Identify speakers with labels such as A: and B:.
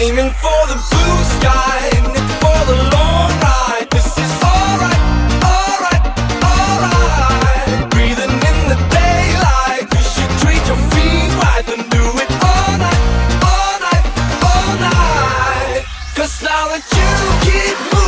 A: Aiming for the blue sky, and it's for the long ride. This is alright, alright, alright. Breathing in the daylight, you should treat your feet right, and do it all night, all night, all night. 'Cause now that you keep moving,